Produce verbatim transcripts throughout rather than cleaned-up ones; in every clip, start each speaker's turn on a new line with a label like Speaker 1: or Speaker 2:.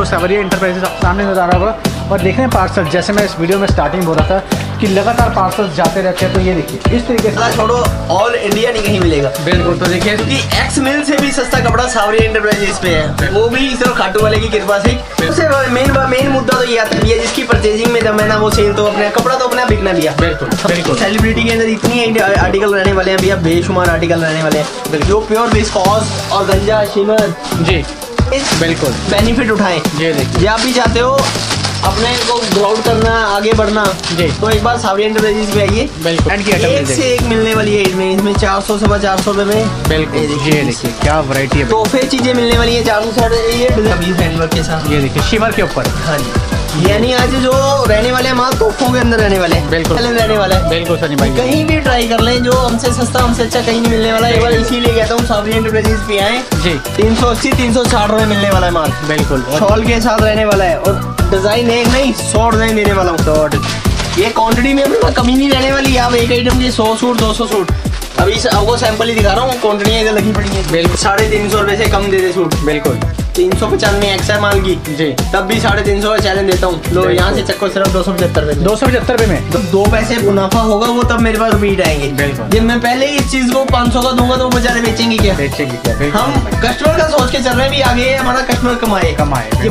Speaker 1: आपको सावरिया इंटरप्राइजेस सामने नजर आ रहा होगा। और देख रहे हैं पार्सल, जैसे मैं इस वीडियो में स्टार्टिंग बोल रहा था कि लगातार पार्सल जाते रहते हैं। तो ये देखिए इस तरीके से
Speaker 2: छोड़ो, ऑल इंडिया नहीं कहीं मिलेगा।
Speaker 1: बिल्कुल। तो देखिए
Speaker 2: क्योंकि एक्स मिल से भी सस्ता कपड़ा सावरिया इंटरप्राइजेस पे है, वो भी सिर्फ खाटू वाले की कृपा से। सबसे मेन मेन मुद्दा तो ये आता है जिसकी परचेजिंग में दम है ना, वो सेल तो अपने कपड़ा तो अपना बिकना भी है।
Speaker 1: बिल्कुल बिल्कुल।
Speaker 2: सेलिब्रिटी के अंदर इतनी आर्टिकल रहने वाले हैं भैया, बेशुमार आर्टिकल रहने वाले हैं जो प्योर विस्कॉस और गंजा शिमर
Speaker 1: जी बिल्कुल
Speaker 2: बेनिफिट उठाएं।
Speaker 1: ये देखिए
Speaker 2: आप भी चाहते हो अपने को ग्राउंड करना, आगे बढ़ना जी, तो एक बार सावरिया इंटरप्राइजेस पे आइए।
Speaker 1: बिल्कुल।
Speaker 2: एक से एक मिलने वाली है इसमें इसमें चार सौ सवा चार सौ रुपए में।
Speaker 1: बिल्कुल। ये देखिए क्या वैरायटी है,
Speaker 2: तोहफे चीजें मिलने वाली है चारों साइड ये हैंडवर्क के साथ।
Speaker 1: ये देखिए शिमर के ऊपर।
Speaker 2: हाँ जी, यानी आज जो रहने वाले हैं माल तोहफों के अंदर रहने वाले हैं।
Speaker 1: बिल्कुल
Speaker 2: रहने वाला है।
Speaker 1: बिल्कुल सनी भाई,
Speaker 2: कहीं भी ट्राई कर लें, जो हमसे सस्ता हमसे अच्छा कहीं नहीं मिलने वाला। एक बार इसीलिए कहता हूँ सावरिया इंटरप्राइजेस पे आए जी। तीन सौ अस्सी तीन सौ साठ रुपए मिलने वाला है माल। बिल्कुल शॉल के साथ रहने वाला है और डिजाइन एक नहीं सौ डिजाइन देने वाला हूँ। ये क्वांटिटी में अपने कमी नहीं रहने वाली है। आप एक आइटम के सौ सूट दो सौ सूट, अभी आपको सैंपल ही दिखा रहा हूँ, क्वांटिटी इधर लगी पड़ी है। बिल्कुल साढ़े तीन सौ रुपए से कम दे दे सूट। बिल्कुल तीन सौ पचानवे एक्सएल माल की जी, तब भी साढ़े तीन सौ का चैलेंज देता हूँ। लो यहाँ से चक्को सिर्फ दो सौ पचहत्तर रुपए दो सौ पचहत्तर रुपए में तो दो पैसे मुनाफा होगा, वो तब मेरे पास रिपीट आएंगे। बिल्कुल। जब मैं पहले ही इस चीज को पाँच सौ का दूंगा तो वो बेचारे बेचेंगे क्या? बेचेंगे क्या? हम कस्टमर का सोच के चल रहे हैं भी आगे हमारा कस्टमर कमाए कमाए।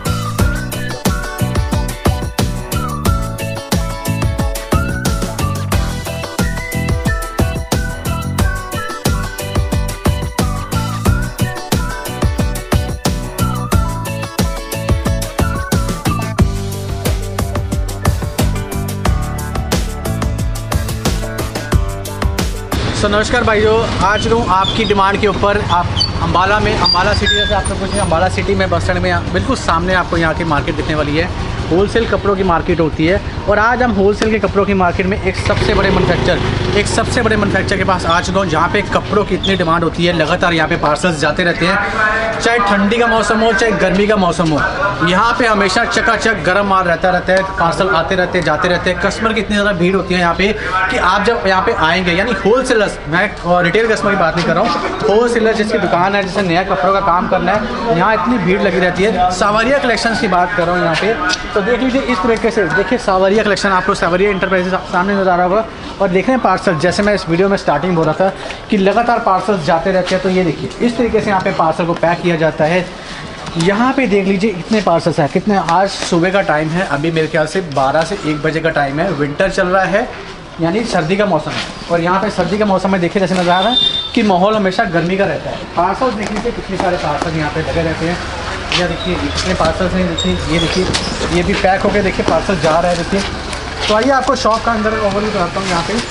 Speaker 1: सो so, नमस्कार भाइयों, आज हूँ आपकी डिमांड के ऊपर। आप अम्बाला में, अम्बाला सिटी जैसे आप लोग पूछें, अम्बाला सिटी में बस स्टैंड में बिल्कुल सामने आपको यहाँ की मार्केट दिखने वाली है। होलसेल कपड़ों की मार्केट होती है और आज हम होलसेल के कपड़ों की मार्केट में एक सबसे बड़े मैन्युफैक्चर एक सबसे बड़े मैन्युफैक्चर के पास आ चुका हूँ, जहाँ पे कपड़ों की इतनी डिमांड होती है। लगातार यहाँ पे पार्सल्स जाते रहते हैं, चाहे ठंडी का मौसम हो चाहे गर्मी का मौसम हो। यहाँ पे हमेशा चकाचक गर्म माल रहता रहता है, पार्सल आते रहते हैं जाते रहते हैं। कस्टमर की इतनी ज़्यादा भीड़ होती है यहाँ पे कि आप जब यहाँ पे आएंगे, यानी होलसेलर्स, मैं रिटेल कस्टमर की बात नहीं कर रहा हूँ, होलसेलर जिसकी दुकान है, जिसे नया कपड़ों का काम करना है, यहाँ इतनी भीड़ लगी रहती है। सावरिया कलेक्शंस की बात कर रहा हूँ यहाँ पे, तो देख लीजिए इस तरीके से। देखिए सावरिया कलेक्शन, आपको सावरिया इंटरप्राइजेस सामने नजर आ रहा होगा। और देख रहे हैं पार्सल, जैसे मैं इस वीडियो में स्टार्टिंग बोल रहा था कि लगातार पार्सल्स जाते रहते हैं। तो ये देखिए इस तरीके से यहाँ पे पार्सल को पैक किया जाता है। यहाँ पे देख लीजिए इतने पार्सल्स हैं, कितने। आज सुबह का टाइम है, अभी मेरे ख्याल से बारह से एक बजे का टाइम है। विंटर चल रहा है, यानी सर्दी का मौसम है। और यहाँ पे सर्दी का मौसम में देखिए जैसे नज़र आ रहा है कि माहौल हमेशा गर्मी का रहता है। पार्सल देख लीजिए कितने सारे पार्सल यहाँ पे लगे रहते हैं। यह देखिए कितने पार्सल्स हैं, देखिए ये देखिए ये भी पैक होकर देखिए पार्सल जा रहा है। देखिए तो आइए आपको शॉप का अंदर ओवरव्यू कराता हूँ। यहाँ पे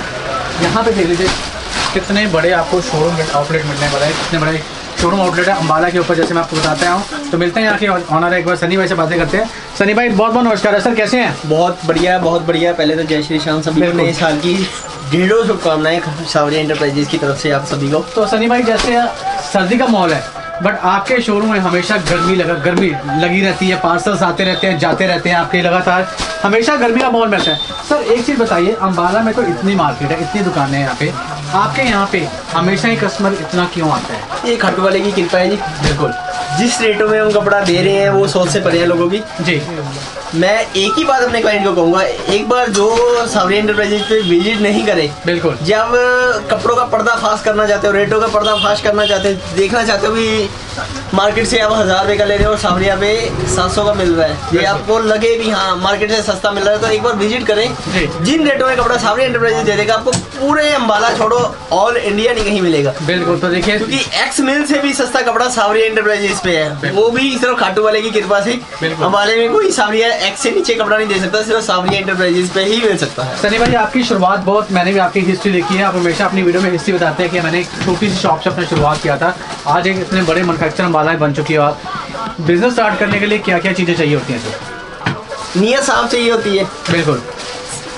Speaker 1: यहाँ पे देख लीजिए कितने बड़े आपको शोरूम आउटलेट मिलने वाला है, कितने बड़े शोरूम आउटलेट है अम्बाला के ऊपर, जैसे मैं आपको बताता हूँ। तो मिलते हैं यहाँ के ऑनर, एक बार सनी भाई से बातें करते हैं। सनी भाई बहुत बहुत नमस्कार है सर, कैसे हैं?
Speaker 2: बहुत बढ़िया बहुत बढ़िया। पहले तो जय श्री श्याम, सभी को नए साल की ढेरों शुभकामनाएं सावरिया इंटरप्राइजेस की तरफ से आप सभी को।
Speaker 1: तो सनी भाई जैसे सर्दी का माहौल है, बट आपके शोरूम में हमेशा गर्मी लगा गर्मी लगी रहती है, पार्सल्स आते रहते हैं जाते रहते हैं आपके, लगातार हमेशा गर्मी का माहौल रहता है। सर एक चीज़ बताइए, अम्बाला में तो इतनी मार्केट है, इतनी दुकानें हैं यहाँ पे, आपके यहाँ पे हमेशा ही कस्टमर इतना क्यों आता है?
Speaker 2: ये खाटू वाले की कृपा है जी। बिल्कुल, जिस रेटों में हम कपड़ा दे रहे हैं वो सोच से परे है लोगों की जी। मैं एक ही बात अपने क्लाइंट को कहूँगा, एक बार जो सावरिया इंटरप्राइजेस पे विजिट नहीं करे, बिल्कुल, जब कपड़ों का पर्दाफाश करना चाहते हो, रेटों का पर्दाफाश करना चाहते हो, देखना चाहते हो कि मार्केट से आप हज़ार रुपये का ले रहे हो और सावरिया पे सात सौ का मिल रहा है, ये आपको लगे भी हाँ मार्केट से सस्ता मिल रहा है, तो एक बार विजिट करें। जिन रेटों में कपड़ा सावरिया इंटरप्राइजेस दे देगा आपको, पूरे अम्बाला छोड़ो ऑल इंडिया नहीं कहीं मिलेगा।
Speaker 1: बिल्कुल। तो देखिए
Speaker 2: क्योंकि एक्स मिल से भी सस्ता कपड़ा सावरिया इंटरप्राइजेस पे है, वो भी सिर्फ खाटू वाले की कृपा से। अम्बाले में कोई सावरिया एक्स से नीचे कपड़ा नहीं दे सकता, सिर्फ सावरिया इंटरप्राइजेस पे ही मिल सकता है।
Speaker 1: सनी भाई आपकी शुरुआत बहुत, मैंने भी आपकी हिस्ट्री देखी है, आप हमेशा अपनी वीडियो में हिस्ट्री बताते हैं कि मैंने एक छोटी सी शॉप से अपनी शुरुआत किया था, आज एक इतने बड़े मैन्युफैक्चर अम्बाला बन चुकी है। आप बिजनेस स्टार्ट करने के लिए क्या क्या चीज़ें चाहिए होती हैं सर?
Speaker 2: नियत साफ चाहिए होती है।
Speaker 1: बिल्कुल।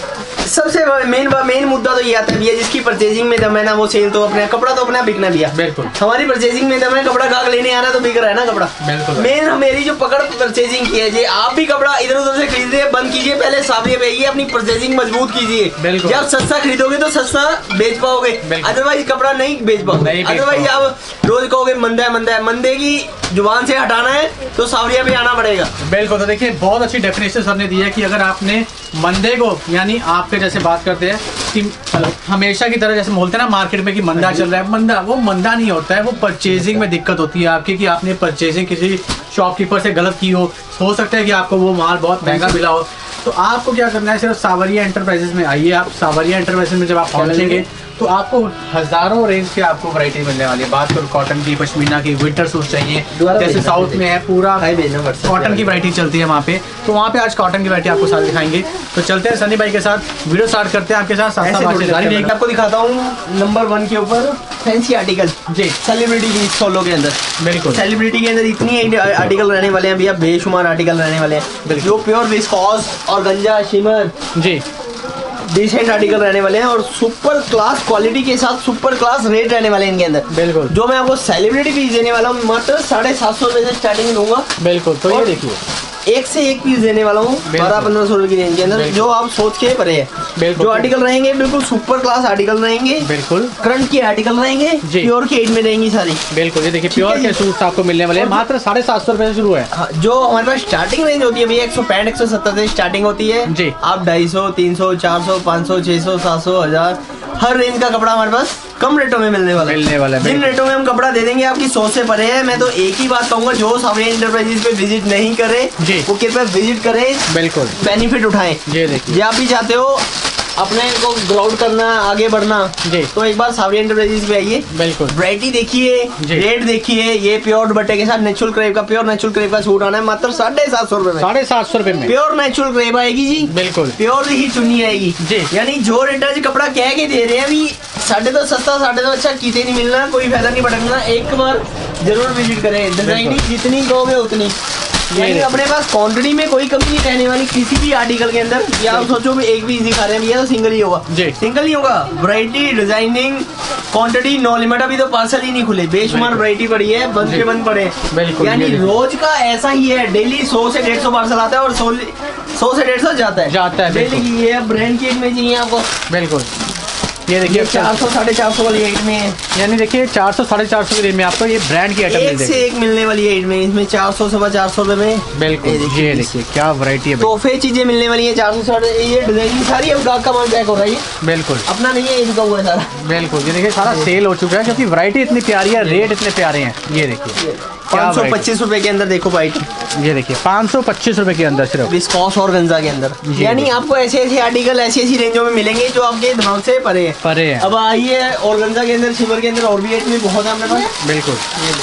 Speaker 2: सबसे मेन मेन मुद्दा तो ये आता है भैया, जिसकी परचेजिंग में दम है ना वो सेल तो अपने, कपड़ा तो अपना बिकना भैया।
Speaker 1: बिल्कुल।
Speaker 2: हमारी परचेजिंग में दम है, कपड़ा गाहक लेने आ रहा तो बिक रहा है ना कपड़ा। बिल्कुल। मेन मेरी जो पकड़ परचेजिंग की है जी, आप भी कपड़ा इधर उधर से खरीद रहे बंद कीजिए, पहले सावरिया पे आइए, अपनी परचेजिंग मजबूत कीजिए। जब सस्ता खरीदोगे तो सस्ता बेच पाओगे, अदरवाइज कपड़ा नहीं बेच पाओगे। अदरवाइज आप रोज कहोगे मंदा है मंदा है, मंदे की जुबान से हटाना है तो सावरिया पे आना पड़ेगा।
Speaker 1: बिल्कुल। तो देखिए बहुत अच्छी डेफिनेशन हमने दी है कि अगर आपने मंदे को, यानी आपके जैसे बात करते हैं कि हमेशा की तरह जैसे बोलते हैं ना मार्केट में कि मंदा चल रहा है, मंदा वो मंदा नहीं होता है, वो परचेजिंग में दिक्कत होती है आपकी कि आपने परचेजिंग किसी शॉपकीपर से गलत की हो हो सकता है कि आपको वो माल बहुत महंगा मिला हो। तो आपको क्या करना है, सिर्फ सावरिया एंटरप्राइजेस में आइए। आप सावरिया एंटरप्राइजेस में जब आप पहुंचेंगे तो आपको हजारों रेंज के आपको वैरायटी मिलने वाली है। बात करो कॉटन की, पश्मीना की, विंटर सूट चाहिए जैसे साउथ में है पूरा कॉटन की वैरायटी चलती है वहाँ पे, तो वहाँ पे आज कॉटन की वैरायटी आपको साथ दिखाएंगे। तो चलते हैं सनी भाई के साथ, वीडियो स्टार्ट करते हैं आपके साथ। साथ
Speaker 2: आपको दिखाता हूँ नंबर वन के ऊपर फैंसी आर्टिकल जी, सेलिब्रिटी की सोलो के अंदर। बिल्कुल। सेलिब्रिटी के अंदर इतनी आर्टिकल रहने वाले हैं भैया, बेशुमार आर्टिकल रहने वाले हैं जो प्योर विस्कॉस और गंजा शिमर जी डिसेंट आर्टिकल रहने वाले हैं और सुपर क्लास क्वालिटी के साथ सुपर क्लास रेट रहने वाले हैं इनके अंदर। बिल्कुल। जो मैं आपको सेलिब्रिटी पीस देने वाला हूँ मात्र साढ़े सात सौ रुपए से स्टार्टिंग दूंगा।
Speaker 1: बिल्कुल। तो ये देखिए
Speaker 2: एक से एक पीस देने वाला हूँ बारह पंद्रह सौ रुपए की रेंज के अंदर, जो आप सोच के परे है। जो आर्टिकल रहेंगे बिल्कुल सुपर क्लास आर्टिकल रहेंगे, बिल्कुल करंट के आर्टिकल रहेंगे, प्योर की एड में रहेंगी सारी। बिल्कुल। ये देखिए प्योर के सूट आपको मिलने वाले हैं, मात्र साढ़े सात सौ रुपए से शुरू है। हाँ, जो हमारे पास स्टार्टिंग रेंज होती है भैया एक सौ पैंठ एक सौ सत्तर से स्टार्टिंग होती है जी। आप ढाई सौ तीन सौ चार सौ पाँच सौ छह सौ सात सौ हजार हर रेंज का कपड़ा हमारे पास कम रेटों में मिलने वाला मिलने वाला है। जिन रेटों में हम कपड़ा दे देंगे आपकी सोच से परे है। मैं तो एक ही बात कहूंगा, जो सावरिया एंटरप्राइजेस पे विजिट नहीं करे वो कृपया विजिट करें, बिल्कुल बेनिफिट उठाएं। ये देखिए, आप भी चाहते हो अपने को ग्राउंड करना, आगे बढ़ना जी, तो एक बार सावरिया एंटरप्राइजेस पे आइए। बिल्कुल। वैरायटी देखिए, रेट देखिए। ये प्योर दुपट्टे के साथ नेचुरल क्रेप का प्योर नेचुरल क्रेप का सूट आना है मात्र साढ़े सात सौ रुपए में। साढ़े सात सौ रुपए में प्योर नेचुरल क्रेप आएगी जी। बिल्कुल। प्योर ही चुन्नी आएगी जी। यानी जो रेटर जी कपड़ा कह के दे रहे हैं अभी साढ़े तो सस्ता साढ़े तो अच्छा किते नहीं मिलना, कोई फायदा नहीं भटकना। एक बार जरूर विजिट करें, डिजाइनिंग जितनी कहोगे उतनी। यानी अपने पास क्वांटिटी में कोई कमी नहीं रहने वाली किसी भी आर्टिकल के अंदर। या आप सोचो भी एक भी दिखा रहे हैं भैया तो सिंगल ही होगा जी, सिंगल ही होगा। Variety designing quantity no limit. अभी तो पार्सल ही नहीं खुले, बेशुमार वैरायटी पड़ी है, बंद के बंद पड़े। यानी रोज का ऐसा ही है, डेली सौ से डेढ़ सौ पार्सल आता है और सौ से डेढ़ सौ जाता है जाता है डेली। ये ब्रांड की में चाहिए आपको। बिल्कुल। ये देखिए चार सौ साढ़े चार सौ वाली रेट में है, यानी देखिए चार सौ साढ़े चार सौ की रेट में आपको ये ब्रांड की आइटम एक से एक मिलने वाली रेट में। इसमें चार सौ सवा चार सौ रुपए में। बिल्कुल। ये देखिए क्या वैरायटी है, तोहफे चीजें मिलने वाली है चार सौ साढ़े। ये डिजाइन सारी अब गाहक का माल पैक हो रहा है। बिल्कुल। अपना नहीं है, इनका हुआ है सारा। बिल्कुल। ये देखिए सारा सेल हो चुका है क्योंकि वैरायटी इतनी प्यारी है, रेट इतने प्यारे हैं। ये देखिए पाँच सौ पच्चीस रुपए के अंदर देखो वाइट। ये देखिए पाँच सौ पच्चीस रुपए के अंदर सिर्फ विस्कॉस और गंजा के अंदर। यानी आपको ऐसे ऐसे आर्टिकल ऐसी ऐसी रेंजों में मिलेंगे जो आपके दिमाग से परे है परे है। अब आइए और गंजा के अंदर शिमर के अंदर और भी रेट में बहुत है हमारे पास। बिल्कुल।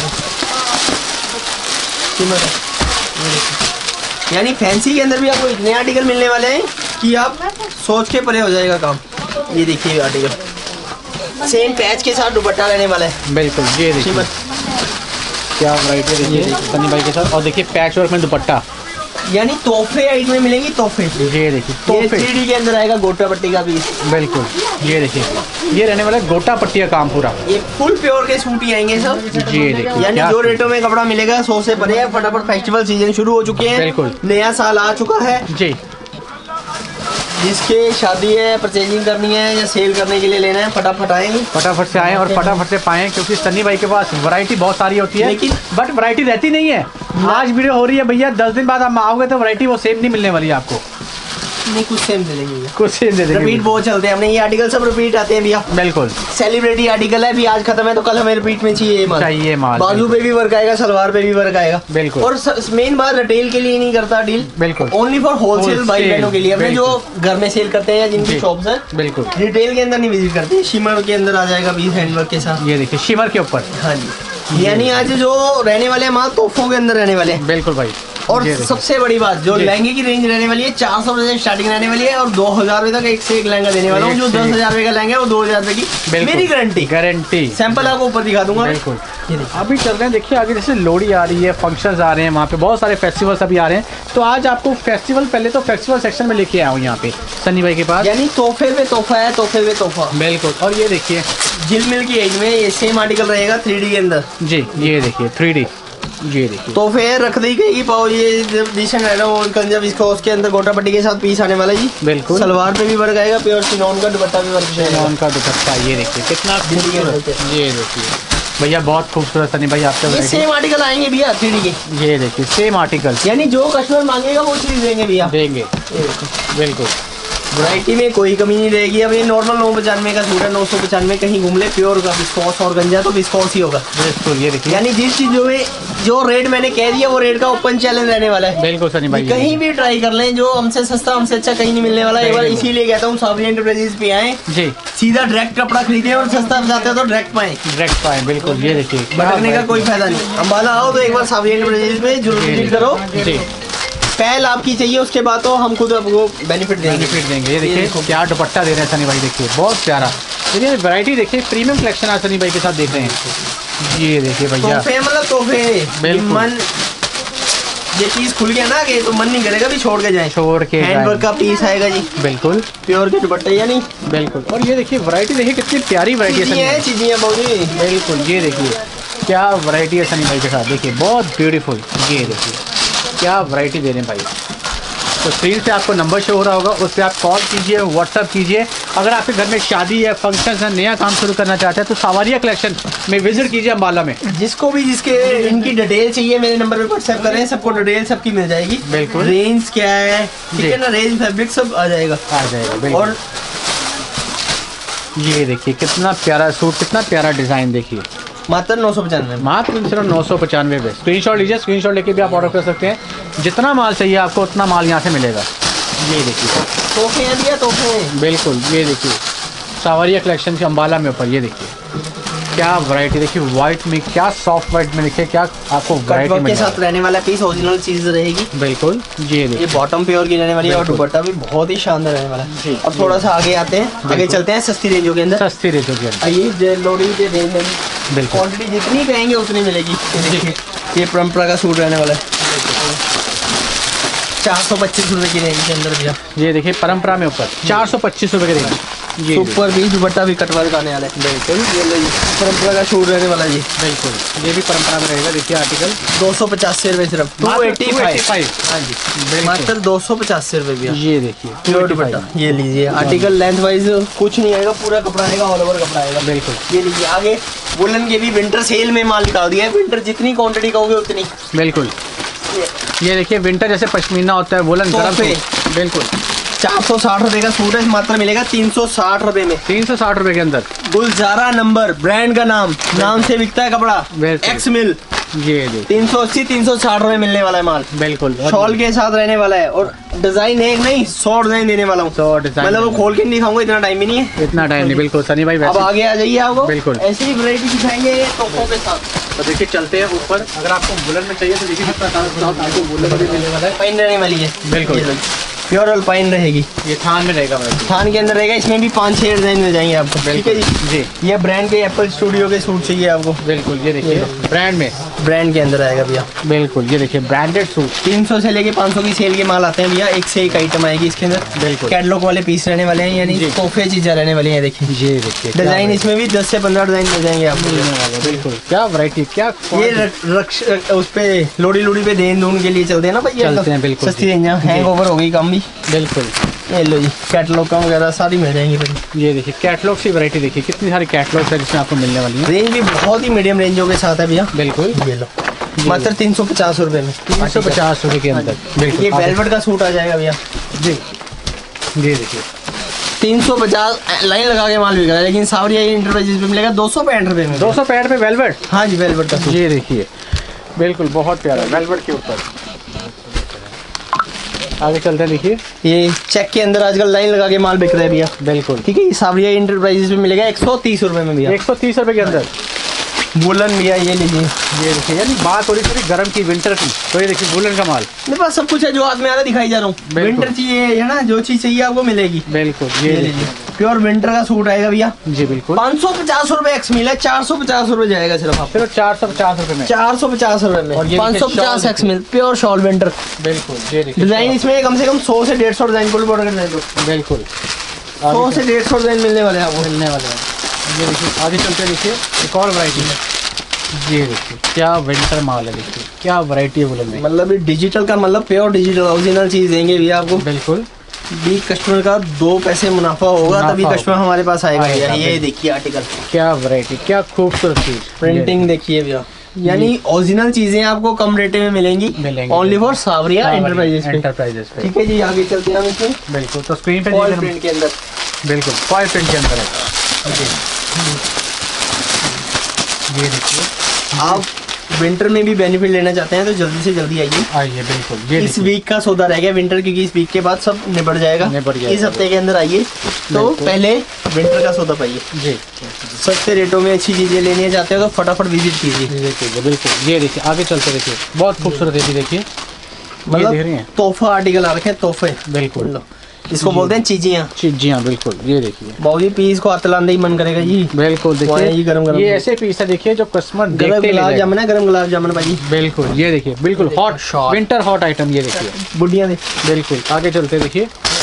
Speaker 2: शिमर यानी फैंसी के अंदर भी आपको इतने आर्टिकल मिलने वाले हैं कि आप सोच के परे हो जाएगा काम। ये देखिए आर्टिकल सेम पैच के साथ दुपट्टा रहने वाला है। बिल्कुल। ये देखिए क्या वैरायटी देखिए सनी भाई के साथ। और देखिए पैच वर्क में दुपट्टा, यानी तोहफे आइटम में मिलेंगी तोहफे। ये देखिए तोहफे थ्री डी के अंदर आएगा गोटा पट्टी का पीस। बिल्कुल। ये देखिए ये रहने वाला गोटा पट्टी का काम पूरा। ये फुल प्योर के सूट ही आएंगे सब जी। देखिए यानी जो रेटों में कपड़ा मिलेगा सौ से परे है। फटाफट फेस्टिवल सीजन शुरू हो चुके हैं। बिल्कुल। नया साल आ चुका है जी। जिसके शादी है, परचेजिंग करनी है या सेल करने के लिए लेना है, फटाफट आएंगे, फटाफट से आएँ और फटाफट से पाएं क्योंकि सनी भाई के पास वैरायटी बहुत सारी होती है लेकिन बट वैरायटी रहती नहीं है। आज वीडियो हो रही है भैया, दस दिन बाद आप आओगे तो वैरायटी वो सेम नहीं मिलने वाली आपको। नहीं कुछ सेम दे देंगे, कुछ सेम दे देंगे। रिपीट बहुत चलते हैं अपने ये आर्टिकल सब रिपीट आते हैं भैया। बिल्कुल। सेलिब्रिटी आर्टिकल है, भी आज खत्म है तो कल हमें रिपीट में चाहिए माल। चाहिए माल। बाजू पे भी वर्क आएगा, सलवार पे भी वर्क आएगा। बिल्कुल। और मेन बात रिटेल के लिए नहीं करता डील। बिल्कुल। ओनली फॉर होलसेल भाई बहनों के लिए, अपने जो घर में सेल करते हैं या जिनकी शॉप्स है। बिल्कुल। रिटेल के अंदर नहीं विजिट करते। शिमर के अंदर आ जाएगा बीस हैंडवर्क के साथ। ये देखिए शिमर के ऊपर। हाँ जी। यानी आज जो रहने वाले माल तोहफों के अंदर रहने वाले हैं। बिल्कुल भाई। और सबसे बड़ी बात, जो लहंगे की रेंज रहने वाली है चार सौ रुपए से स्टार्टिंग रहने वाली है और दो हजार रुपए तक एक से एक लहंगा देने वाला हूँ। जो दस हजार रुपए का लहंगा है वो दो हजार रुपए की मेरी गारंटी
Speaker 1: गारंटी
Speaker 2: सैंपल आपको ऊपर दिखा दूंगा।
Speaker 1: बिल्कुल। अभी चल रहे हैं, देखिए आगे जैसे लोहड़ी आ रही है, फंक्शंस आ रहे हैं, वहाँ पे बहुत सारे फेस्टिवल्स अभी आ रहे हैं। तो आज आपको फेस्टिवल, पहले तो फेस्टिवल सेक्शन में लेके आया हूँ यहाँ पे सनी भाई के पास, यानी
Speaker 2: तोहफे में तोहफा है, तोहफे में तोहफा।
Speaker 1: बिल्कुल। और ये देखिए
Speaker 2: झिलमिल की एज में ये सेम आर्टिकल रहेगा थ्री डी के अंदर जी।
Speaker 1: ये देखिए थ्री डी, ये देखिए
Speaker 2: तोहफे रख दी गई पाओ। ये डिशन है ना कंजब, इसको उसके अंदर गोटा पट्टी के साथ पीस आने वाला जी। बिल्कुल। सलवार पे भी वर्क आएगा, प्योर चिनॉन का दुपट्टा भी वर्क आएगा। चिनॉन का दुपट्टा ये देखिए कितना खूबसूरत, ये देखिए भैया बहुत खूबसूरत सनी भाई आपके ये सेम आर्टिकल आएंगे भैया थ्री डी के।
Speaker 1: ये देखिए सेम आर्टिकल,
Speaker 2: यानी जो कस्टमर मांगेगा वो चीज देंगे भैया,
Speaker 1: देंगे। बिल्कुल।
Speaker 2: वैरायटी में कोई कमी नहीं रहेगी। अब ये नॉर्मल नौ पचानवे का सूट है, नौ सौ पचानवे कहीं घूम ले, प्योर का विस्कोस और गंजा तो विस्कोस ही होगा।
Speaker 1: बिल्कुल। ये देखिए
Speaker 2: यानी जिस चीजों में जो रेट मैंने कह दिया वो रेट का ओपन चैलेंज रहने वाला है।
Speaker 1: बिल्कुल सनी भाई,
Speaker 2: कहीं भी ट्राई कर लें, जो हमसे सस्ता हमसे अच्छा कहीं नहीं मिलने वाला। एक बार इसीलिए कहता हूँ सावरी एंटरप्राइजेज पे आए जी, सीधा डायरेक्ट कपड़ा खरीदे और सस्ता जाते हो तो डायरेक्ट पाए,
Speaker 1: डायरेक्ट पाए। बिल्कुल। ये देखिए
Speaker 2: भटकने का कोई फायदा नहीं। अम्बाला आओ तो एक बार सावरी एंटरप्राइजेज में जरूर विजिट करो जी। पहल आपकी चाहिए, उसके बाद तो हम खुद आपको बेनिफिट देंगे
Speaker 1: बेनिफिट देंगे। ये देखिए क्या दुपट्टा दे रहे हैं सनी भाई, देखिए बहुत प्यारा। देखिए वैरायटी देखिए, प्रीमियम कलेक्शन आज सनी भाई के साथ देख रहे हैं। ये देखिए भैया
Speaker 2: तोहफे, मतलब तोहफे। मन ये चीज खुल गया ना कि तो मन नहीं करेगा भी छोड़ के जाए, छोड़ के हैंडवर्क का पीस आएगा जी। बिल्कुल प्योर के दुपट्टे यानी।
Speaker 1: बिल्कुल। और ये देखिए वैरायटी देखिए कितनी प्यारी वैरायटी है,
Speaker 2: चीजें बहुत।
Speaker 1: बिल्कुल। ये देखिए क्या वैरायटी है सनी भाई के साथ, देखिए बहुत ब्यूटीफुल। ये देखिए क्या वैरायटी दे रहे हैं भाई। तो स्क्रीन से आपको नंबर शो हो रहा होगा, उस पर आप कॉल कीजिए, व्हाट्सअप कीजिए। अगर आपके घर में शादी है, फंक्शन है, नया काम शुरू करना चाहते हैं तो सावरिया कलेक्शन में विजिट कीजिए अम्बाला में।
Speaker 2: जिसको भी जिसके इनकी डिटेल चाहिए मेरे नंबर पे व्हाट्सएप करें, सबको डिटेल सबकी मिल जाएगी। बिल्कुल। रेंज क्या है, ठीक है ना, रेंज फैब्रिक सब आ जाएगा
Speaker 1: आ जाएगा। और ये देखिए कितना प्यारा सूट, कितना प्यारा डिजाइन, देखिए
Speaker 2: मात्र नौ सौ पचानवे
Speaker 1: मात्र सिर्फ नौ सौ पचानवे में। स्क्रीन शॉट लीजिए, स्क्रीन शॉट लेके भी आप ऑर्डर कर सकते हैं। जितना माल चाहिए आपको उतना माल यहाँ से मिलेगा। ये देखिए
Speaker 2: तोहफे हैं भैया, तोहफे।
Speaker 1: बिल्कुल। ये देखिए सावरिया कलेक्शन के अम्बाला में ऊपर, ये देखिए क्या वैरायटी, देखिए व्हाइट में क्या सॉफ्ट व्हाइट में, देखिए क्या आपको वैरायटी
Speaker 2: के साथ रहने वाला पीस ओरिजिनल चीज रहेगी।
Speaker 1: बिल्कुल। ये देखिए
Speaker 2: बॉटम प्योर की रहने वाली है और दुपट्टा भी बहुत ही शानदार रहने वाला है। अब थोड़ा सा आगे आते हैं, आगे चलते हैं सस्ती रेंजों के अंदर।
Speaker 1: सस्ती रेंजों के अंदर
Speaker 2: ये लोडी के रेंज में क्वांटिटी जितनी कहेंगे उतनी मिलेगी। ये परंपरा का सूट रहने वाला है, चार सौ पच्चीस रुपए की रेंज के अंदर भैया।
Speaker 1: ये देखिए परंपरा में ऊपर चार सौ पच्चीस रुपए की रेंज,
Speaker 2: ऊपर भी दुपट्टा भी कट वर्क आने वाला है। बिल्कुल। ये परंपरा का सूट रहने वाला जी।
Speaker 1: बिल्कुल। ये भी परंपरा में रहेगा। देखिए आर्टिकल
Speaker 2: दो सौ पचासी रुपए सिर्फ, टू एटी फाइव। हाँ जी मात्र दो सौ पचासी रुपए भैया।
Speaker 1: ये देखिए
Speaker 2: प्योर दुपट्टा, ये लीजिए आर्टिकल लेंथ वाइज कुछ नहीं आएगा, पूरा कपड़ा आएगा, ऑल ओवर कपड़ा आएगा।
Speaker 1: बिल्कुल।
Speaker 2: ये लीजिए आगे वुलन के भी विंटर सेल में माल निकाल दिया है, विंटर जितनी क्वांटिटी कहोगे उतनी।
Speaker 1: बिल्कुल। ये देखिए विंटर जैसे पश्मीना होता है, वुलन गरम। बिल्कुल।
Speaker 2: चार सौ साठ रुपए का सूट है, मात्र मिलेगा तीन सौ साठ रुपए में।
Speaker 1: तीन सौ साठ रुपए के अंदर
Speaker 2: गुलजारा नंबर ब्रांड का नाम, नाम से बिकता है कपड़ा, एक्स मिल।
Speaker 1: ये
Speaker 2: तीन सौ अस्सी तीन सौ साठ रुपए मिलने वाला है माल।
Speaker 1: बिल्कुल।
Speaker 2: शॉल के साथ रहने वाला है और डिजाइन एक नहीं सौ डिजाइन देने वाला हूँ।
Speaker 1: सौ डिजाइन
Speaker 2: मतलब वो खोल के नहीं दिखाऊंगा, इतना टाइम भी नहीं है।
Speaker 1: इतना टाइम नहीं। बिल्कुल सनी भाई।
Speaker 2: अब आगे आ जाइए आपको।
Speaker 1: बिल्कुल
Speaker 2: ऐसी ही वैरायटी दिखाएंगे तोहफों के साथ।
Speaker 1: तो देखिए चलते हैं ऊपर। अगर आपको वुलन में चाहिए तो देखिए आपको वुलन भी मिलने वाला है,
Speaker 2: पाइन रहने वाली है।
Speaker 1: बिल्कुल
Speaker 2: प्योर अल्पाइन रहेगी।
Speaker 1: ये थान में रहेगा,
Speaker 2: थान के अंदर रहेगा। इसमें भी पाँच छह डिजाइन मिल जाएंगे आपको। ठीक है जी। जी ये ब्रांड के एप्पल स्टूडियो के सूट चाहिए आपको।
Speaker 1: बिल्कुल। ये देखिए ब्रांड में,
Speaker 2: ब्रांड के अंदर आएगा भैया।
Speaker 1: बिल्कुल। ये देखिए ब्रांडेड सूट
Speaker 2: तीन सौ से लेके पाँच सौ की सेल के माल आते हैं भैया, एक से एक आइटम आएगी इसके अंदर।
Speaker 1: बिल्कुल।
Speaker 2: कैटलॉग वाले पीस रहने वाले हैं, यानी तोहफे चीजें रहने वाली हैं। देखिए ये देखिए डिजाइन, इसमें भी दस से पंद्रह डिजाइन मिल जाएंगे आपको।
Speaker 1: बिल्कुल। क्या वैरायटी, क्या
Speaker 2: ये रक्ष उस पे लोड़ी लोड़ी पे देन दून के लिए चलते हैं ना भैया,
Speaker 1: चलते हैं। बिल्कुल।
Speaker 2: सस्ती रेंज, हैंग ओवर हो गई कम भी।
Speaker 1: बिल्कुल।
Speaker 2: ये लो जी कैटलॉग का वगैरह सारी मिल जाएंगी भाई।
Speaker 1: ये देखिए कैटलॉग की वैरायटी देखिए, कितनी सारी कैटलॉग है जिसमें आपको मिलने वाली है।
Speaker 2: रेंज भी बहुत ही मीडियम रेंजों के साथ है भैया।
Speaker 1: बिल्कुल।
Speaker 2: ये लो मात्र तीन सौ पचास रुपए में,
Speaker 1: तीन सौ पचास रुपए के अंदर।
Speaker 2: ये वेलवेट का सूट आ जाएगा भैया
Speaker 1: जी। ये देखिए
Speaker 2: तीन सौ पचास लाइन लगा के माल बिक रहा है, लेकिन सावरिया इंटरप्राइजेज पे मिलेगा दो सौ पैंठ रुपए में।
Speaker 1: दो सौ पैंठ में वेलवेट।
Speaker 2: हाँ जी वेलवेट का सूट।
Speaker 1: ये देखिए बिल्कुल बहुत प्यारा वेलवेट के ऊपर। आगे चलते हैं। देखिए
Speaker 2: ये चेक के अंदर आजकल लाइन लगा के माल बिक रहा है भैया।
Speaker 1: बिल्कुल।
Speaker 2: ठीक है। ये सावरिया इंटरप्राइजेज में मिलेगा एक सौ तीस रुपए में भैया।
Speaker 1: एक सौ तीस रुपए के अंदर।
Speaker 2: वुलन भी है, ये लीजिए।
Speaker 1: ये देखिए, यानी बात हो रही थी गर्म की, विंटर की, तो ये देखिए वुलन का माल।
Speaker 2: मेरे पास सब कुछ है जो हाथ में आ रहा दिखाई जा रहा हूँ। विंटर चाहिए है ना, जो चीज चाहिए आपको मिलेगी।
Speaker 1: बिल्कुल, ये लीजिए
Speaker 2: प्योर विंटर का सूट आएगा भैया
Speaker 1: जी। बिल्कुल
Speaker 2: पाँच सौ पचास रुपए एक्स मिल है, चार सौ पचास रुपए जाएगा सिर्फ आप।
Speaker 1: सिर्फ चार सौ पचास रुपए में,
Speaker 2: चार सौ पचास रुपए में पाँच सौ पचास ex mill pure shawl winter.
Speaker 1: बिल्कुल, ये देखिए
Speaker 2: डिजाइन इसमें कम से कम सौ से डेढ़ सौ डिजाइन फुल बॉर्डर का डिजाइन।
Speaker 1: बिल्कुल
Speaker 2: सौ से डेढ़ सौ डिजाइन मिलने वाले हैं आपको।
Speaker 1: मिलने वाले हैं। ये देखिए आगे चलते देखिए एक और वैरायटी है। ये देखिए क्या विंटर माल है, देखिए क्या वैरायटी है वुलन में।
Speaker 2: मतलब डिजिटल का मतलब प्योर डिजिटल ओरिजिनल चीज देंगे भैया आपको।
Speaker 1: बिल्कुल,
Speaker 2: भी कस्टमर का दो पैसे मुनाफा होगा तभी कस्टमर हमारे पास आएगा। आएगा ये देखिए आर्टिकल, क्या
Speaker 1: वैरायटी, क्या खूबसूरत चीज,
Speaker 2: प्रिंटिंग देखिए भैया, यानी ओरिजिनल चीजें आपको कम रेट में मिलेंगी। Only for Sawariya enterprises
Speaker 1: enterprises पे।
Speaker 2: ठीक है जी, आगे चलते हैं हम इसमें।
Speaker 1: बिल्कुल, तो स्क्रीन पे
Speaker 2: फॉइल प्रिंट के अंदर,
Speaker 1: बिल्कुल फॉइल प्रिंट के अंदर है। ये देखिए,
Speaker 2: आप विंटर में भी बेनिफिट लेना चाहते हैं तो जल्दी से जल्दी आइए
Speaker 1: आइए। बिल्कुल, ये
Speaker 2: इस वीक का सौदा रह गया विंटर, क्योंकि इस वीक के बाद सब निपट जाएगा।
Speaker 1: निपट जाएगा
Speaker 2: इस हफ्ते के अंदर आइए तो पहले विंटर का सौदा पाइए जी। सस्ते रेटों में अच्छी चीजें लेनी चाहते हो तो फटाफट विजिट कीजिए।
Speaker 1: बिल्कुल, ये देखिए आगे चलते देखिए, बहुत खूबसूरत है। देखिए
Speaker 2: मतलब तोहफा आर्टिकल आ रखे हैं, तोहफे।
Speaker 1: बिल्कुल,
Speaker 2: इसको बोलते हैं चीजियाँ।
Speaker 1: चीजियाँ, बिल्कुल। ये देखिए
Speaker 2: बहुत ही पीस को हाथ लाने ही मन करेगा जी।
Speaker 1: बिल्कुल, देखिए
Speaker 2: ये गरम गरम,
Speaker 1: ये ऐसे पीस है देखिए जो कस्टमर
Speaker 2: गरम गुलाब जामुन है, गरम गुलाब जामुन भाई।
Speaker 1: बिल्कुल, ये देखिए बिल्कुल हॉट विंटर हॉट आइटम। ये देखिए
Speaker 2: बुढ़िया दे।
Speaker 1: बिल्कुल, आगे चलते देखिए।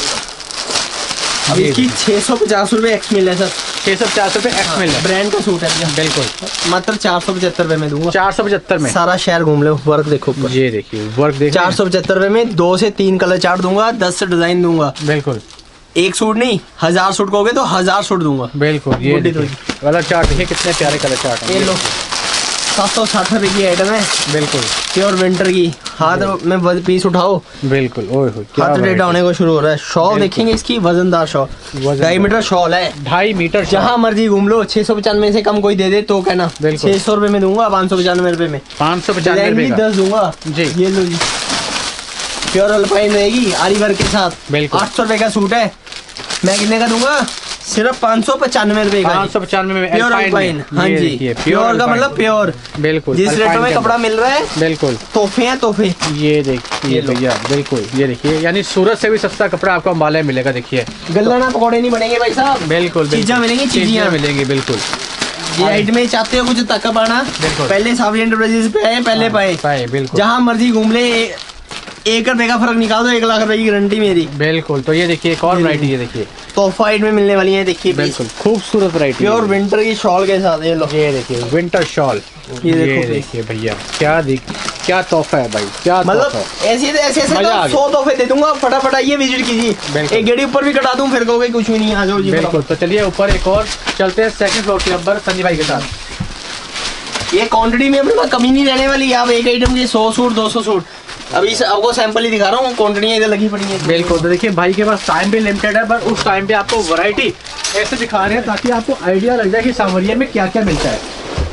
Speaker 2: अब इसकी छह सौ पचास रुपए एक्स मिल है सर,
Speaker 1: छह सौ पचास रुपए एक्स मिल है।
Speaker 2: ब्रांड का सूट है।
Speaker 1: बिल्कुल,
Speaker 2: मात्र चार सौ पचहत्तर रुपए में दूंगा।
Speaker 1: चार सौ पचहत्तर में
Speaker 2: सारा शहर घूम लो। वर्क देखो,
Speaker 1: ये देखिए वर्क देखिए।
Speaker 2: चार सौ पचहत्तर रुपए में दो से तीन कलर चार्ट दूंगा, दस से डिजाइन दूंगा।
Speaker 1: बिल्कुल,
Speaker 2: एक सूट नहीं, हजार सूट कहोगे तो हजार सूट दूंगा।
Speaker 1: बिल्कुल, ये कलर चार्ट देखिए कितने प्यारे कलर चार्ट हैं।
Speaker 2: ये लो, सात सौ साठ रुपए की आइटम है।
Speaker 1: बिल्कुल,
Speaker 2: प्योर विंटर की। हाथ में पीस उठाओ,
Speaker 1: बिल्कुल, ओए हो
Speaker 2: हाथ टेढ़ा होने को शुरू हो रहा है। शॉल देखेंगे इसकी, वजनदार शॉल, ढाई मीटर शॉल है।
Speaker 1: ढाई मीटर,
Speaker 2: जहाँ मर्जी घूम लो। छह सौ पचानवे से कम कोई दे दे तो कहना। छह सौ रुपए में दूंगा, पाँच सौ पचानवे रुपए में।
Speaker 1: पाँच सौ पचानवे
Speaker 2: दस दूंगा जी। ये लो जी, प्योर अल्पाइन रहेगी आरी वर्क के साथ।
Speaker 1: बिल्कुल,
Speaker 2: आठ सौ रुपए का सूट है। मैं कितने का दूंगा? सिर्फ पाँच सौ पचानवे रुपए का।
Speaker 1: पाँच सौ पचानवे में
Speaker 2: प्योर अल्पाइन। हाँ जी, प्योर का मतलब प्योर।
Speaker 1: बिल्कुल,
Speaker 2: जिस रेटों में कपड़ा मिल रहा है।
Speaker 1: बिल्कुल,
Speaker 2: तोहफे हैं तोहफे।
Speaker 1: ये देखिए भैया, बिल्कुल ये देखिए, यानी सूरत से भी सस्ता कपड़ा आपको अम्बाला में मिलेगा। देखिए
Speaker 2: गल्ला पकौड़े नहीं बनेंगे भाई साहब।
Speaker 1: बिल्कुल,
Speaker 2: चीज़ें मिलेंगी, चीज़ें
Speaker 1: मिलेंगी। बिल्कुल,
Speaker 2: ये हाइट में चाहते हो कुछ तक पाना, पहले सावरी एंटरप्राइजेस पे आए, पहले पाए
Speaker 1: पाए। बिल्कुल,
Speaker 2: जहाँ मर्जी घूम ले, एक रुपए का फर्क निकाल दो, एक लाख रुपए की गारंटी मेरी।
Speaker 1: बिल्कुल, तो ये देखिए एक और वैरायटी है। देखिए
Speaker 2: तोहफा हाइट में मिलने वाली है। देखिए
Speaker 1: बिल्कुल खूबसूरत वैरायटी,
Speaker 2: प्योर विंटर की शॉल के साथ। ये लो,
Speaker 1: ये देखिए विंटर शॉल। ये देखिए भैया, क्या दिख क्या तोहफा है भाई, क्या
Speaker 2: मतलब ऐसे ऐसे ऐसे सौ तोहफे दे दूंगा। फटाफट आइए, विजिट कीजिए। एक गेड़ी ऊपर भी कटा दूं, फिर कहोगे कुछ भी नहीं, आ जाओ जी।
Speaker 1: बिल्कुल, तो चलिए ऊपर एक और चलते हैं, सेकंड फ्लोर के नंबर संजय भाई के साथ।
Speaker 2: ये क्वांटिटी में अपने पास कमी नहीं रहने वाली। आप एक आइटम के सौ सूट दो सौ सूट, अभी आपको सैंपल ही दिखा रहा हूँ, क्वांटिटियाँ इधर लगी पड़ी हैं।
Speaker 1: बिल्कुल, तो देखिए भाई के पास टाइम भी लिमिटेड है, पर उस टाइम पे आपको वैरायटी ऐसे दिखा रहे हैं ताकि आपको आइडिया लग जाए कि सावरिया में क्या क्या मिलता है।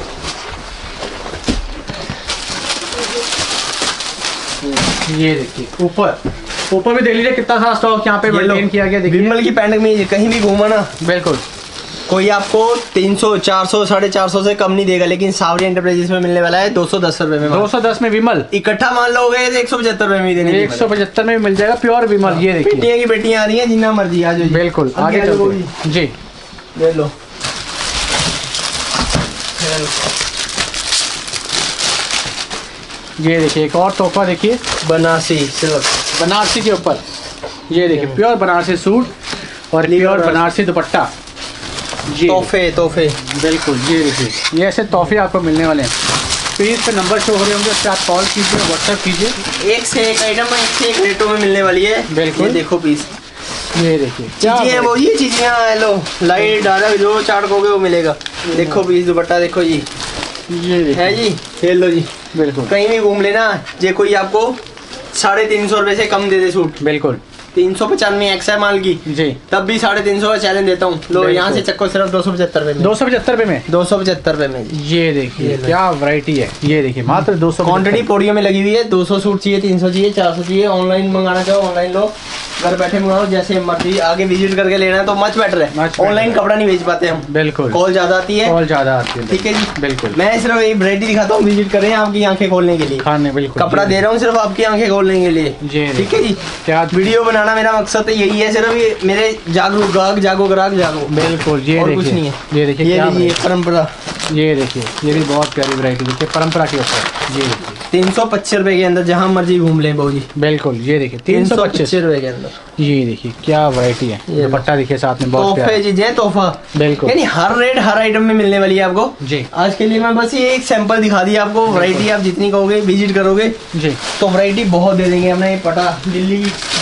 Speaker 1: ये देखिए ऊपर ऊपर भी देख लीजिए कितना सारा स्टॉक यहाँ पे मेंटेन किया गया। देखिए
Speaker 2: विमल की पैंट में कहीं भी घूमा ना,
Speaker 1: बिल्कुल
Speaker 2: कोई आपको तीन सौ चार सौ साढ़े चार सौ से कम नहीं देगा, लेकिन सावरी एंटरप्राइजेस में मिलने वाला है दो सौ दस रुपए में।
Speaker 1: दो सौ दस में विमल
Speaker 2: इकट्ठा मान लोगे तो एक सौ पचहत्तर रुपए में देने,
Speaker 1: एक सौ पचहत्तर में भी मिल जाएगा प्योर विमल। ये देखिए
Speaker 2: बेटियां की बेटियां आ रही हैं, जितना मर्जी आ जाओ।
Speaker 1: बिल्कुल, आगे चलते जी।
Speaker 2: ले लो,
Speaker 1: ये देखिए एक और तोहफा। देखिए
Speaker 2: बनारसी सिल्क,
Speaker 1: बनारसी के ऊपर ये देखिए प्योर बनारसी सूट और प्योर बनारसी दुपट्टा।
Speaker 2: तोहफे तोहफे
Speaker 1: बिल्कुल, ये देखिए ये ऐसे तोहफे आपको मिलने वाले हैं। पेज पे नंबर शो हो रहे होंगे, उससे आप कॉल कीजिए, व्हाट्सएप कीजिए।
Speaker 2: एक से एक आइटम एक से एक रेटों में मिलने वाली है।
Speaker 1: बिल्कुल,
Speaker 2: देखो पीस,
Speaker 1: ये देखिए
Speaker 2: चीजें वो ये चीजें। लो लाइट डायरेक्ट जो चार्ट कोगे वो मिलेगा। देखो पीस, दुपट्टा देखो जी,
Speaker 1: ये
Speaker 2: है जी। खेल लो जी,
Speaker 1: बिल्कुल
Speaker 2: कहीं भी घूम लेना। जे कोई आपको साढ़े तीन सौ रुपए से कम दे दे सूट,
Speaker 1: बिल्कुल
Speaker 2: तीन सौ पचानवे एक्स है माल की
Speaker 1: जी,
Speaker 2: तब भी साढ़े तीन सौ का चैलेंज देता हूँ। लो यहाँ से चक्को सिर्फ दो सौ पचहत्तर रुपए में।
Speaker 1: दो सौ पचहत्तर रुपए में
Speaker 2: दो सौ पचहत्तर रुपए में।
Speaker 1: ये देखिए क्या वैरायटी है। ये देखिए मात्र दो सौ।
Speaker 2: क्वांटिटी पोडियो में लगी हुई है। दो सौ सूट चाहिए, तीन सौ चाहिए, चार सौ चाहिए। ऑनलाइन मंगाना चाहो ऑनलाइन लो, घर बैठे मंगाओ, जैसे मर्जी आगे विजिट करके लेना है तो मच बेटर है। ऑनलाइन कपड़ा नहीं बेच पाते हम,
Speaker 1: बिल्कुल,
Speaker 2: कॉल ज्यादा आती है,
Speaker 1: कॉल ज्यादा आती है,
Speaker 2: ठीक है जी,
Speaker 1: बिल्कुल।
Speaker 2: मैं सिर्फ एक वैरायटी दिखाता हूँ, विजिट करें आपकी आंखें खोलने के लिए,
Speaker 1: खाने बिल्कुल
Speaker 2: कपड़ा दे रहा हूँ सिर्फ आपकी आंखें खोलने के लिए, ठीक है जी।
Speaker 1: क्या
Speaker 2: वीडियो बनाना मेरा मकसद तो यही है, सिर्फ ये मेरे जागरूक ग्राहक, जागो ग्राहक जागो,
Speaker 1: बिल्कुल। ये
Speaker 2: और कुछ नहीं है।
Speaker 1: ये देखिए,
Speaker 2: ये लीजिए परंपरा,
Speaker 1: ये देखिए, ये भी बहुत प्यारी वैरायटी देखिए, परंपरा के ऊपर। ये देखिए
Speaker 2: तीन सौ पच्चीस रुपए के अंदर जहाँ मर्जी घूम लें बहू जी,
Speaker 1: बिल्कुल। ये देखिए तीन सौ पच्चीस
Speaker 2: रुपए के अंदर,
Speaker 1: ये देखिए क्या वैरायटी है। ये दुपट्टा देखिए साथ में, बहुत
Speaker 2: तोहफे चीजें, तोहफा
Speaker 1: बिल्कुल,
Speaker 2: यानी हर रेट हर आइटम में मिलने वाली है आपको
Speaker 1: जी।
Speaker 2: आज के लिए मैं बस ये एक सैंपल दिखा दिया आपको, वैरायटी आप जितनी कहोगे विजिट करोगे
Speaker 1: जी
Speaker 2: तो वैरायटी बहुत दे देंगे हमने। पटा दिल्ली,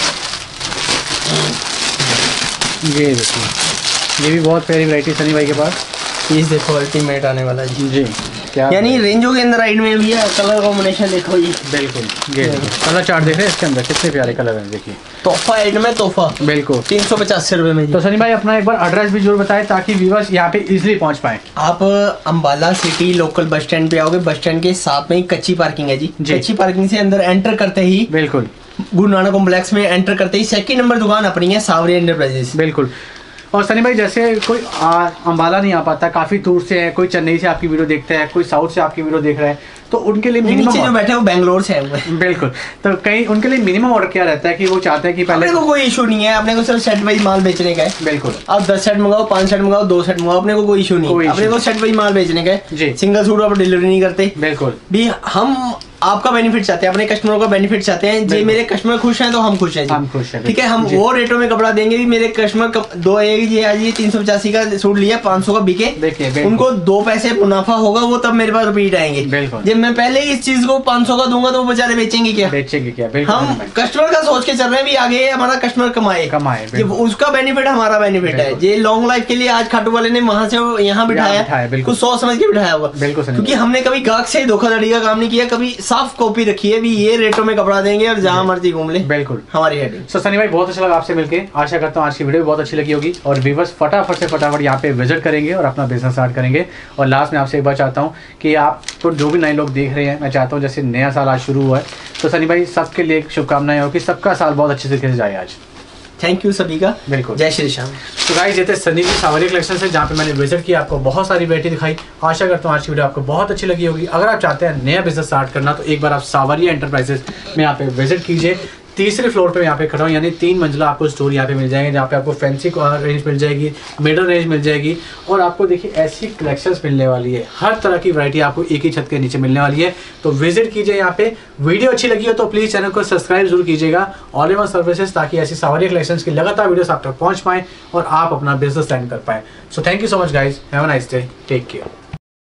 Speaker 1: ये देखिए, ये भी बहुत प्यारी वैरायटी सनी भाई के पास।
Speaker 2: पीस देखो अल्टीमेट आने वाला है
Speaker 1: जी, क्या
Speaker 2: यानी रेंजो के अंदर राइड में भी है। कलर कॉम्बिनेशन देखो ये,
Speaker 1: बिल्कुल। ये कलर चार्ट देख रहे हैं इसके अंदर, कितने प्यारे कलर हैं देखिए।
Speaker 2: तोहफा आइटम है, तोहफा
Speaker 1: बिल्कुल
Speaker 2: तीन सौ पचासी रुपए में।
Speaker 1: तो सनी भाई अपना एक बार एड्रेस भी जरूर बताएं ताकि व्यूअर्स यहाँ पे इजीली पहुँच पाए।
Speaker 2: आप Ambala city local bus stand पे आओगे, बस स्टैंड के साथ में कच्ची पार्किंग है जी,
Speaker 1: जी।
Speaker 2: कच्ची पार्किंग से अंदर एंटर करते ही
Speaker 1: बिल्कुल
Speaker 2: गुरु नानक कॉम्प्लेक्स में एंटर करते ही सेकंड नंबर दुकान अपनी है, सावरी एंटरप्राइजेस,
Speaker 1: बिल्कुल। और सनी भाई जैसे कोई आ, अंबाला नहीं आ पाता, काफ़ी दूर से है, कोई चेन्नई से आपकी वीडियो देखता है, कोई साउथ से आपकी वीडियो देख रहा है, तो उनके लिए मिनिमम,
Speaker 2: नीचे जो बैठे वो बेंगलोर से है
Speaker 1: बिल्कुल, तो कहीं उनके लिए मिनिमम ऑर्डर क्या रहता है कि वो चाहते हैं कि पहले
Speaker 2: अपने को कोई इशू नहीं है, अपने को सिर्फ सेट वाइज माल बेचने का है,
Speaker 1: बिल्कुल।
Speaker 2: आप दस सेट मंगाओ, पांच सेट मंगाओ, दो सेट मंगाओ, अपने को कोई इशू नहीं है, अपने को सेट वाइज माल बेचने का है, सिंगल सूट आप डिलीवरी नहीं करते, बिल्कुल भी। हम आपका बेनिफिट चाहते हैं, अपने कस्टमरों का बेनिफिट चाहते हैं, जे मेरे कस्टमर खुश हैं तो हम खुश हैं जी, हम खुश हैं, ठीक है। हम वो रेटों में कपड़ा देंगे भी, मेरे कस्टमर दो ये आज ये तीन सौ पचासी का सूट लिया, पाँच सौ का बिके, उनको दो पैसे मुनाफा होगा, वो तब मेरे पास रिपीट आएंगे। जब मैं पहले इस चीज को पाँच सौ का दूंगा तो वो बेचारे बेचेंगे क्या, बेचेंगे क्या, हम कस्टमर का सोच के चल रहे हैं भी, आगे हमारा कस्टमर कमाए कमाए उसका बेनिफिट हमारा बेनिफिट है। ये लॉन्ग लाइफ के लिए आज खाटू वाले ने वहां से यहाँ बिठाया, कुछ सोच समझ के बिठाया होगा, क्योंकि हमने कभी गाहक से धोखाधड़ी का काम नहीं किया, कभी साफ कॉपी रखी है भी, ये रेटों में कपड़ा देंगे और जहां मर्जी घूम ले, बिल्कुल हमारी हेडिंग।
Speaker 1: सो सनी भाई बहुत अच्छा लगा आपसे मिलके, आशा करता हूँ आज की वीडियो बहुत अच्छी लगी होगी और व्यूअर्स फटाफट से फटाफट यहाँ पे विजिट करेंगे और अपना बिजनेस स्टार्ट करेंगे। और लास्ट में आपसे एक बार चाहता हूँ कि आप तो जो भी नए लोग देख रहे हैं, मैं चाहता हूँ जैसे नया साल आज शुरू हुआ है, तो सनी भाई सबके लिए शुभकामनाएं हो कि सबका साल बहुत अच्छे तरीके से जाए आज।
Speaker 2: थैंक यू सभी का, बिल्कुल, जय श्री श्याम।
Speaker 1: तो गाइस ये थे सनी जी सावरिया कलेक्शन से, जहाँ पे मैंने विजिट किया, आपको बहुत सारी वैरायटी दिखाई। आशा करता हूँ आज की वीडियो आपको बहुत अच्छी लगी होगी। अगर आप चाहते हैं नया बिजनेस स्टार्ट करना तो एक बार आप सावरिया एंटरप्राइजेस में यहाँ पे विजिट कीजिए। तीसरे फ्लोर पे यहाँ पे खड़ा हूँ, यानी तीन मंजिला आपको स्टोर यहाँ पे मिल जाएंगे, जहाँ पे आपको फैंसी रेंज मिल जाएगी, मिडल रेंज मिल जाएगी, और आपको देखिए ऐसी कलेक्शंस मिलने वाली है, हर तरह की वैरायटी आपको एक ही छत के नीचे मिलने वाली है। तो विजिट कीजिए यहाँ पे। वीडियो अच्छी लगी हो तो प्लीज़ चैनल को सब्सक्राइब जरूर कीजिएगा, ऑल इन वन सर्विसेज, ताकि ऐसी सावरिया कलेक्शंस की लगातार वीडियोस आप तक पहुँच पाएँ और आप अपना बिजनेस लैंड कर पाएँ। So thank you so much guys, have a nice day, take care.